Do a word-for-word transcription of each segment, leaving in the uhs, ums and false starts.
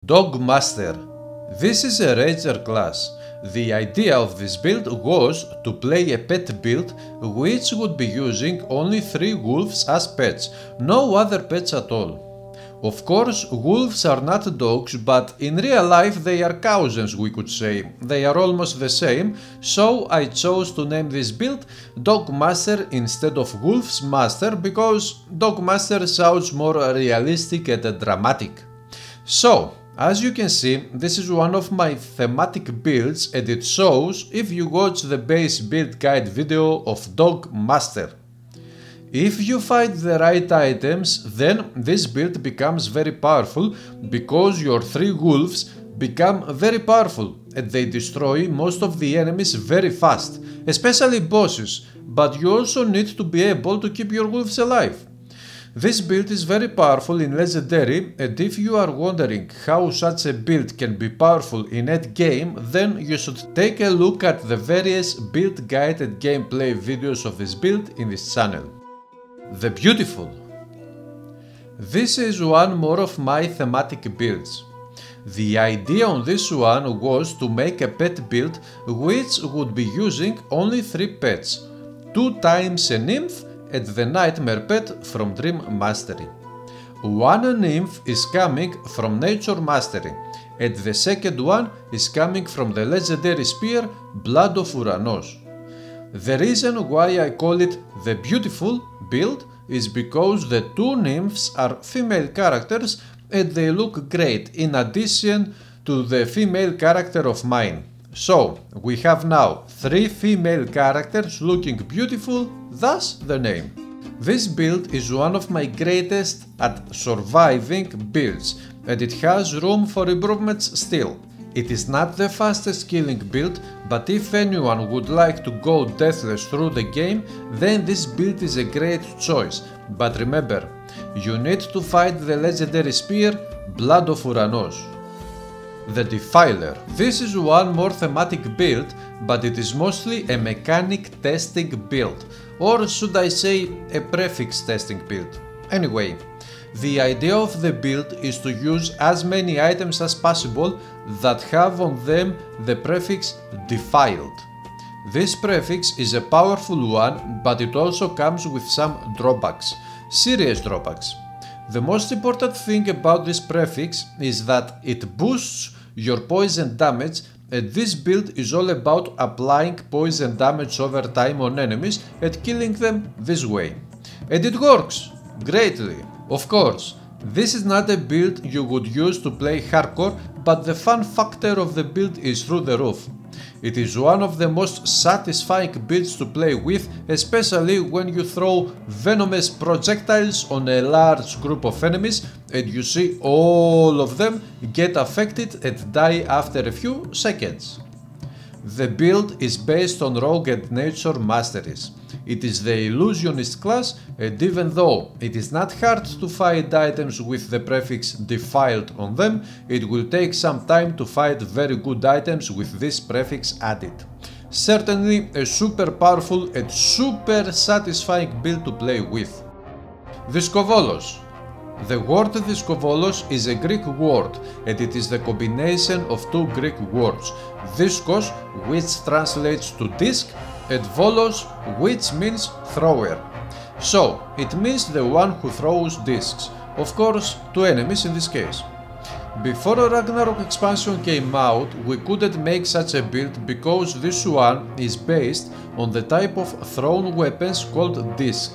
Dogmaster. This is a ranger class. The idea of this build was to play a pet build which would be using only three wolves as pets, no other pets at all. Of course, wolves are not dogs, but in real life they are cousins, we could say. They are almost the same, so I chose to name this build Dogmaster instead of Wolf's Master because Dogmaster sounds more realistic and dramatic. So, as you can see, this is one of my thematic builds and it shows if you watch the base build guide video of Dogmaster. If you find the right items, then this build becomes very powerful because your three wolves become very powerful and they destroy most of the enemies very fast, especially bosses, but you also need to be able to keep your wolves alive. This build is very powerful in Legendary, and if you are wondering how such a build can be powerful in endgame, then you should take a look at the various build guide and gameplay videos of this build in this channel. The Beautiful. This is one more of my thematic builds. The idea on this one was to make a pet build which would be using only three pets, two times a nymph and the nightmare pet from Dream Mastery. One nymph is coming from Nature Mastery and the second one is coming from the legendary spear Blood of Uranos. The reason why I call it the Beautiful build is because the two nymphs are female characters and they look great in addition to the female character of mine. So, we have now three female characters looking beautiful, thus the name. This build is one of my greatest at surviving builds and it has room for improvements still. It is not the fastest killing build, but if anyone would like to go deathless through the game, then this build is a great choice. But remember, you need to fight the legendary spear Blood of Uranos. The Defiler. This is one more thematic build, but it is mostly a mechanic testing build, or should I say a prefix testing build. Anyway, the idea of the build is to use as many items as possible that have on them the prefix Defiled. This prefix is a powerful one, but it also comes with some drawbacks, serious drawbacks. The most important thing about this prefix is that it boosts your poison damage, and this build is all about applying poison damage over time on enemies and killing them this way. And it works greatly. Of course, this is not a build you would use to play hardcore, but the fun factor of the build is through the roof. It is one of the most satisfying builds to play with, especially when you throw venomous projectiles on a large group of enemies and you see all of them get affected and die after a few seconds. The build is based on Rogue and Nature Masteries. It is the Illusionist class, and even though it is not hard to find items with the prefix Defiled on them, it will take some time to find very good items with this prefix added. Certainly a super powerful and super satisfying build to play with. Diskovolos. The word Diskovolos is a Greek word and it is the combination of two Greek words, Diskos, which translates to disc, and Volos, which means thrower. So, it means the one who throws discs, of course to enemies in this case. Before Ragnarok expansion came out, we couldn't make such a build because this one is based on the type of thrown weapons called disc.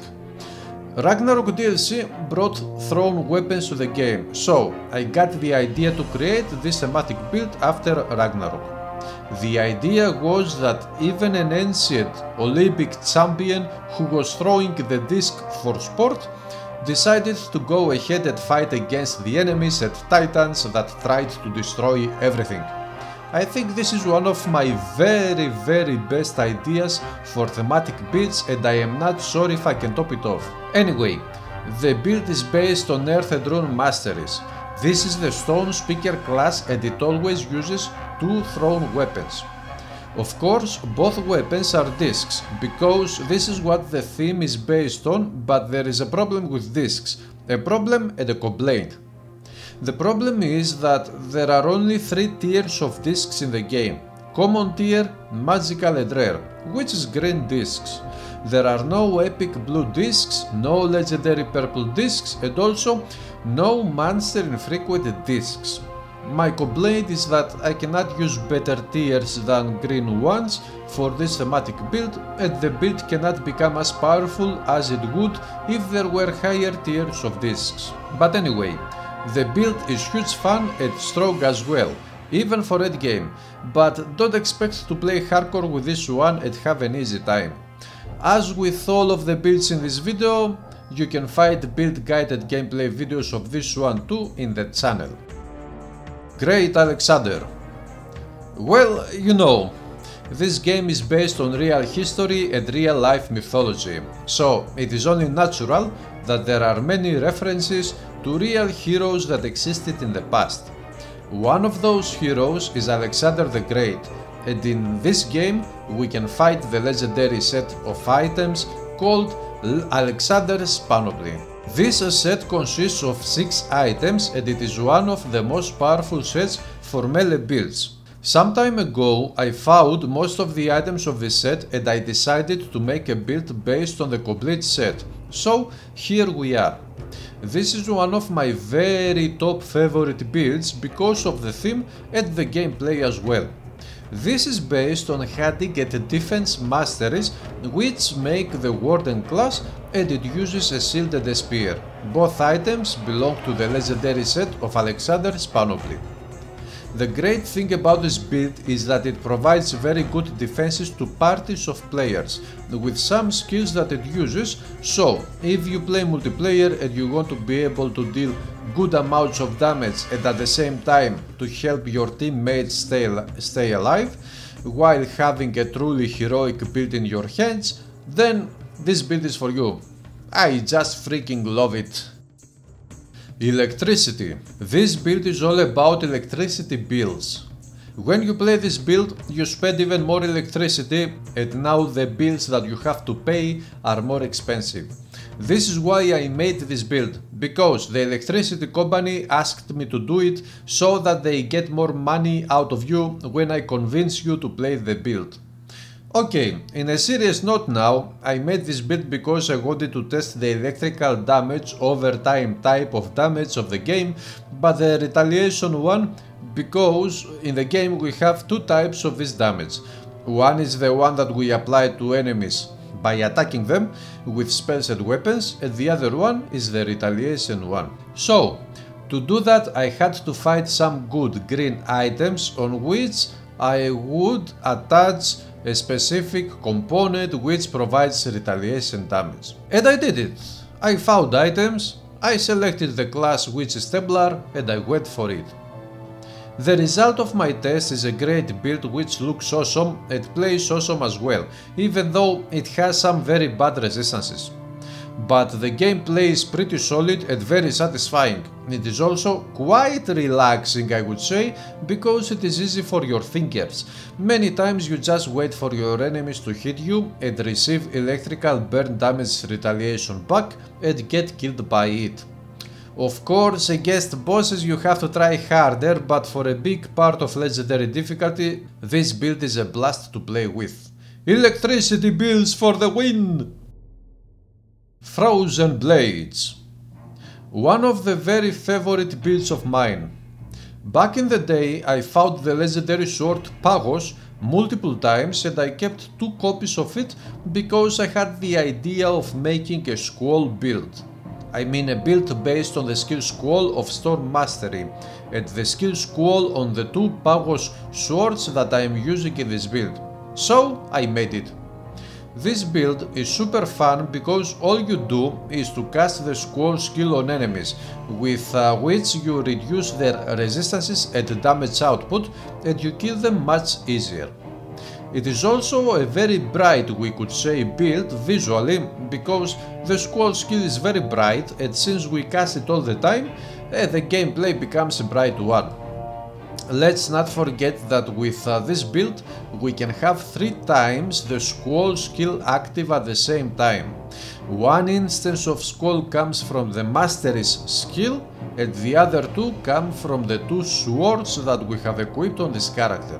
Ragnarok D L C brought thrown weapons to the game, so I got the idea to create this thematic build after Ragnarok. The idea was that even an ancient Olympic champion who was throwing the disc for sport decided to go ahead and fight against the enemies and titans that tried to destroy everything. I think this is one of my very very best ideas for thematic builds and I am not sure if I can top it off. Anyway, the build is based on Earth and Rune Masteries. This is the Stone Speaker class and it always uses two thrown weapons. Of course, both weapons are discs, because this is what the theme is based on, but there is a problem with discs, a problem and a complaint. The problem is that there are only three tiers of discs in the game: Common tier, Magical and Rare, which is green discs. There are no epic blue discs, no legendary purple discs, and also no monster infrequent discs. My complaint is that I cannot use better tiers than green ones for this thematic build, and the build cannot become as powerful as it would if there were higher tiers of discs. But anyway, the build is huge fun and strong as well, even for endgame, but don't expect to play hardcore with this one and have an easy time. As with all of the builds in this video, you can find build guided gameplay videos of this one too in the channel. Great Alexander. Well, you know, this game is based on real history and real life mythology, so it is only natural that there are many references to real heroes that existed in the past. One of those heroes is Alexander the Great, and in this game we can fight the legendary set of items called Alexander's Panoply. This set consists of six items and it is one of the most powerful sets for melee builds. Some time ago I found most of the items of this set and I decided to make a build based on the complete set, so here we are. This is one of my very top favorite builds because of the theme and the gameplay as well. This is based on hunting and defense masteries, which make the Warden class, and it uses a shield and a spear. Both items belong to the legendary set of Alexander's Panoply. The great thing about this build is that it provides very good defenses to parties of players, with some skills that it uses, so if you play multiplayer and you want to be able to deal good amounts of damage and at the same time to help your teammates stay, stay alive, while having a truly heroic build in your hands, then this build is for you. I just freaking love it. Electricity. This build is all about electricity bills. When you play this build, you spend even more electricity, and now the bills that you have to pay are more expensive. This is why I made this build, because the electricity company asked me to do it so that they get more money out of you when I convince you to play the build. Okay, in a serious note now, I made this build because I wanted to test the electrical damage over time type of damage of the game, but the retaliation one because in the game we have two types of this damage. One is the one that we apply to enemies by attacking them with spells and weapons, and the other one is the retaliation one. So, to do that I had to find some good green items on which I would attach a specific component which provides retaliation damage. And I did it. I found items, I selected the class which is Templar, and I went for it. The result of my test is a great build which looks awesome and plays awesome as well, even though it has some very bad resistances. But the gameplay is pretty solid and very satisfying. It is also quite relaxing, I would say, because it is easy for your fingers. Many times you just wait for your enemies to hit you and receive electrical burn damage retaliation back and get killed by it. Of course, against bosses you have to try harder, but for a big part of legendary difficulty, this build is a blast to play with. Electricity bills for the win! Frozen Blades. One of the very favorite builds of mine. Back in the day I found the legendary sword Pagos multiple times and I kept two copies of it because I had the idea of making a squall build. I mean a build based on the skill squall of Storm Mastery and the skill squall on the two Pagos swords that I am using in this build. So I made it. This build is super fun because all you do is to cast the squall skill on enemies, with uh, which you reduce their resistances and damage output and you kill them much easier. It is also a very bright, we could say, build visually because the squall skill is very bright and since we cast it all the time, eh, the gameplay becomes a bright one. let's not forget that with uh, this build we can have three times the Squall skill active at the same time. One instance of Squall comes from the Mastery's skill and the other two come from the two swords that we have equipped on this character.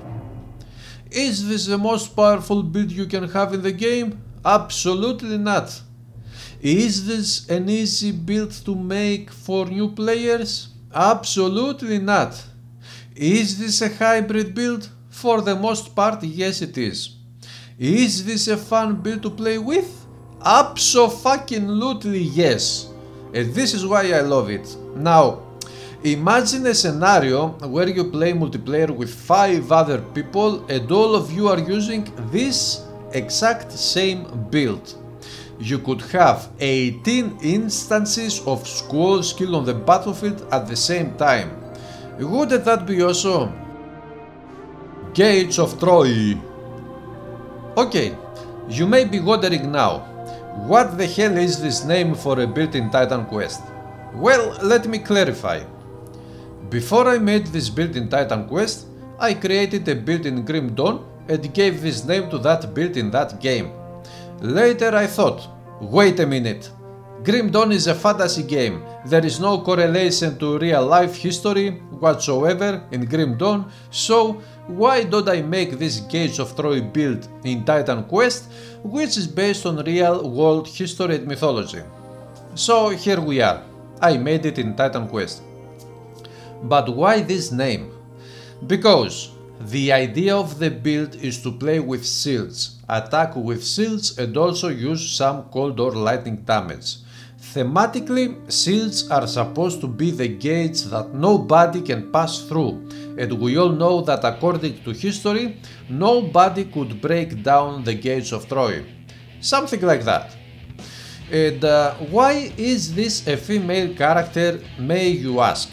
Is this the most powerful build you can have in the game? Absolutely not. Is this an easy build to make for new players? Absolutely not. Is this a hybrid build? For the most part, yes it is. Is this a fun build to play with? Abso-fucking-lutely yes. And this is why I love it. Now, imagine a scenario where you play multiplayer with five other people and all of you are using this exact same build. You could have eighteen instances of Squall skill on the battlefield at the same time. Wouldn't that be awesome? Gates of Troy. Okay, you may be wondering now, what the hell is this name for a build in Titan Quest? Well, let me clarify. Before I made this build in Titan Quest, I created a build in Grim Dawn and gave this name to that build in that game. Later I thought, wait a minute, Grim Dawn is a fantasy game, there is no correlation to real life history whatsoever in Grim Dawn, so why don't I make this Gates of Troy build in Titan Quest, which is based on real world history and mythology. So here we are, I made it in Titan Quest. But why this name? Because the idea of the build is to play with shields, attack with shields and also use some cold or lightning damage. Thematically, shields are supposed to be the gates that nobody can pass through, and we all know that according to history, nobody could break down the gates of Troy. Something like that. And uh, why is this a female character, may you ask?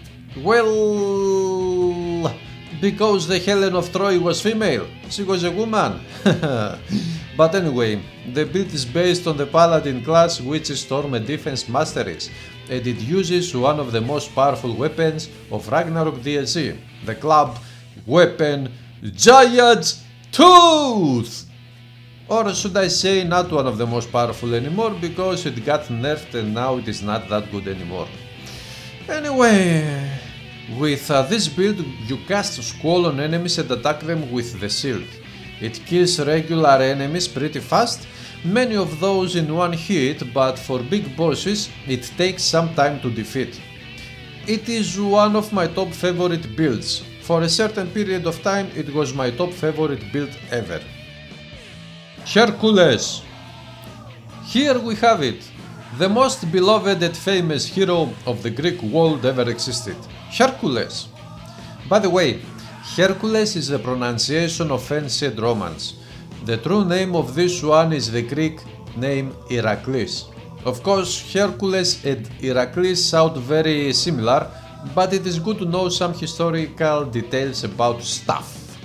Well, because the Helen of Troy was female, she was a woman. But anyway, the build is based on the Paladin class, which is Storm and Defense Masteries, and it uses one of the most powerful weapons of Ragnarok D L C, the club weapon Giant's Tooth! Or should I say not one of the most powerful anymore, because it got nerfed and now it is not that good anymore. Anyway, with uh, this build you cast Squall on enemies and attack them with the shield. It kills regular enemies pretty fast, many of those in one hit, but for big bosses it takes some time to defeat. It is one of my top favorite builds. For a certain period of time it was my top favorite build ever. Hercules. Here we have it. The most beloved and famous hero of the Greek world ever existed. Hercules. By the way, Hercules is the pronunciation of ancient Romans. The true name of this one is the Greek name Heracles. Of course, Hercules and Heracles sound very similar, but it is good to know some historical details about stuff.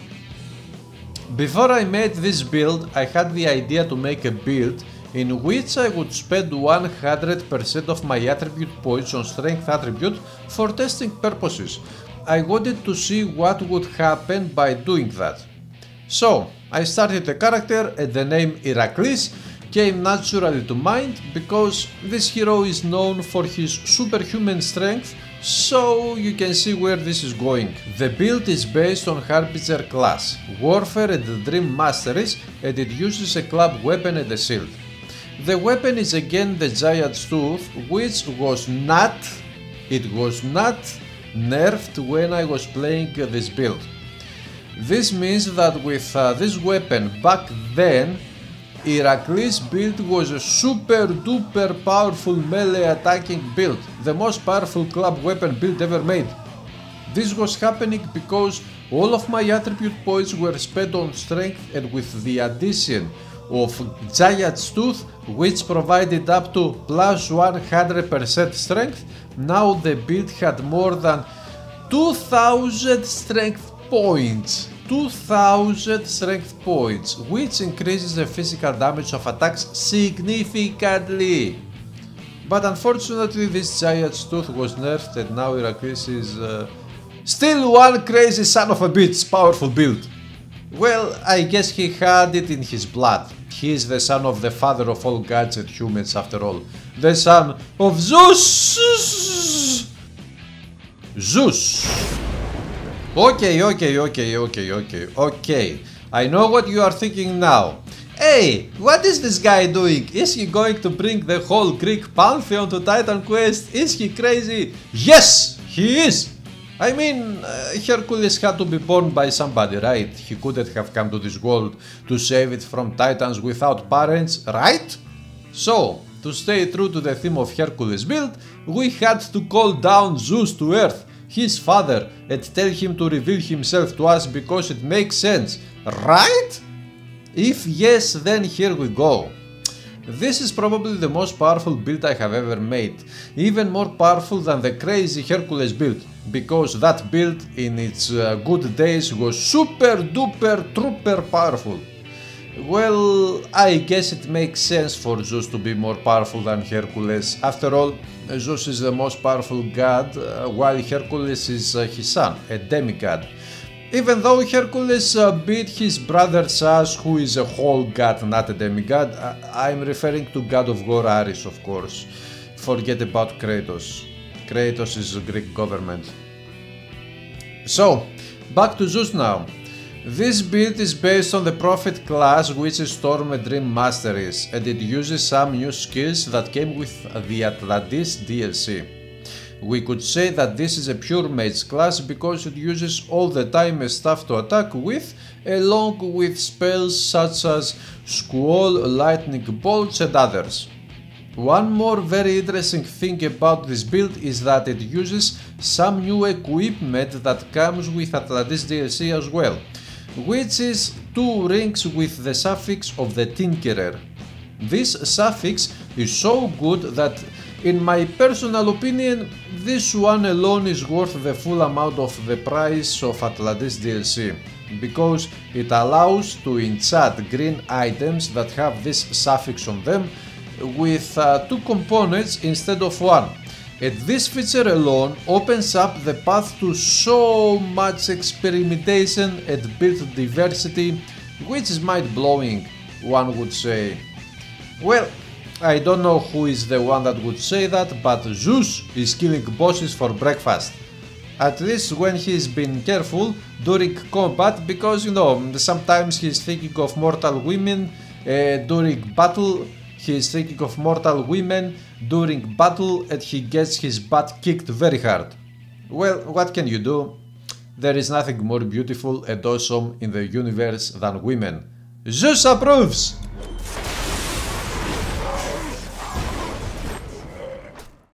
Before I made this build, I had the idea to make a build in which I would spend one hundred percent of my attribute points on strength attribute for testing purposes. I wanted to see what would happen by doing that. So I started a character and the name Heracles came naturally to mind because this hero is known for his superhuman strength, so you can see where this is going. The build is based on Harbinger class, Warfare and the Dream Masteries, and it uses a club weapon and a shield. The weapon is again the Giant's Tooth, which was not, it was not nerfed when I was playing this build. This means that with uh, this weapon back then, Heracles build was a super duper powerful melee attacking build, the most powerful club weapon build ever made. This was happening because all of my attribute points were spent on strength, and with the addition of Giant's Tooth, which provided up to plus one hundred percent strength, now the build had more than two thousand strength points. two thousand strength points, which increases the physical damage of attacks significantly. But unfortunately this Giant's Tooth was nerfed and now Heracles is uh, Still one crazy son of a bitch, powerful build. Well, I guess he had it in his blood. He is the son of the father of all gods and humans after all. The son of Zeus! Zeus! Okay, okay, okay, okay, okay, okay. I know what you are thinking now. Hey, what is this guy doing? Is he going to bring the whole Greek pantheon to Titan Quest? Is he crazy? Yes, he is! I mean, uh, Hercules had to be born by somebody, right? He couldn't have come to this world to save it from Titans without parents, right? So, to stay true to the theme of Hercules' build, we had to call down Zeus to Earth, his father, and tell him to reveal himself to us because it makes sense, right? If yes, then here we go. This is probably the most powerful build I have ever made, even more powerful than the crazy Hercules build, because that build in its uh, good days was super duper trooper powerful. Well, I guess it makes sense for Zeus to be more powerful than Hercules. After all, Zeus is the most powerful god, uh, while Hercules is uh, his son, a demigod. Even though Hercules uh, beat his brother Zeus, who is a whole god, not a demigod, I I'm referring to god of war Ares, of course. Forget about Kratos. Kratos is a Greek government. So, back to Zeus now. This build is based on the Prophet class, which is Storm and Dream Masteries, and it uses some new skills that came with the Atlantis D L C. We could say that this is a pure mage class because it uses all the time stuff to attack with, along with spells such as Squall, Lightning Bolts and others. One more very interesting thing about this build is that it uses some new equipment that comes with Atlantis D L C as well, which is two rings with the suffix of the Tinkerer. This suffix is so good that, in my personal opinion, this one alone is worth the full amount of the price of Atlantis D L C, because it allows to enchant green items that have this suffix on them with uh, two components instead of one. And this feature alone opens up the path to so much experimentation and build diversity, which is mind-blowing, one would say. Well, I don't know who is the one that would say that, but Zeus is killing bosses for breakfast. At least when he's been careful during combat, because you know, sometimes he's thinking of mortal women uh, during battle, he's thinking of mortal women during battle and he gets his butt kicked very hard. Well, what can you do? There is nothing more beautiful and awesome in the universe than women. Zeus approves!